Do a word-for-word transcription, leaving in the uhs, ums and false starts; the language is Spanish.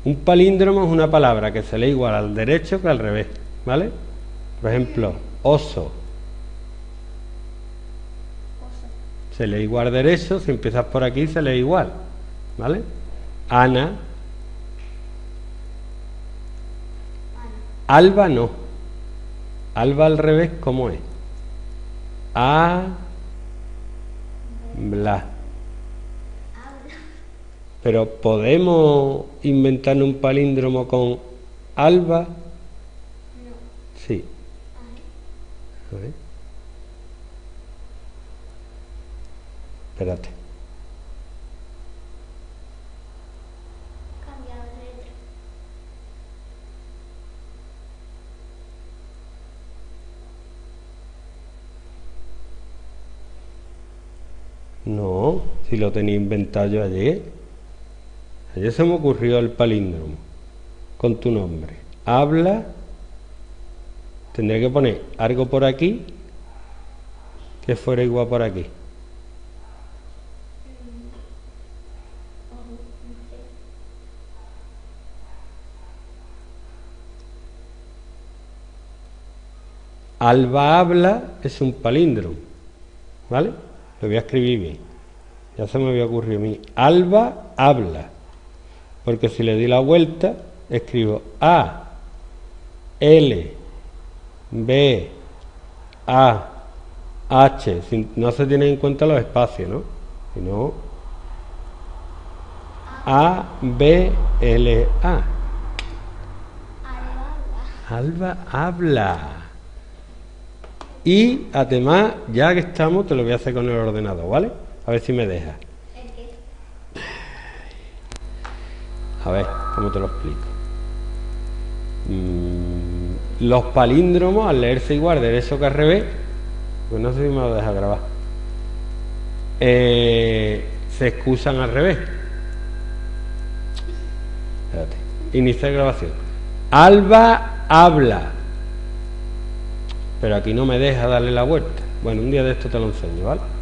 Un palíndromo es una palabra que se lee igual al derecho que al revés, ¿vale? Por ejemplo, oso. Se lee igual derecho, si empiezas por aquí se lee igual, ¿vale? Ana. Alba no. Alba al revés, ¿cómo es? A. Bla. Pero ¿podemos inventar un palíndromo con alba? No. Sí. A ver. Espérate. Cambiar de letra. No, si lo tenía inventado yo ayer. Ayer se me ocurrió el palíndromo con tu nombre. Habla. Tendría que poner algo por aquí que fuera igual por aquí. Alba habla es un palíndromo, ¿vale? Lo voy a escribir bien. Ya se me había ocurrido a mí. Alba habla. Porque si le di la vuelta, escribo A, L, B, A, H. No se tienen en cuenta los espacios, ¿no? Sino A, B, L, A. Alba habla. Y además, ya que estamos, te lo voy a hacer con el ordenador, ¿vale? A ver si me deja. A ver, ¿cómo te lo explico? Mm, los palíndromos, al leerse igual derecho que al revés, pues no sé si me lo deja grabar, eh, se excusan al revés. Espérate. Iniciar grabación. Alba habla. Pero aquí no me deja darle la vuelta. Bueno, un día de esto te lo enseño, ¿vale?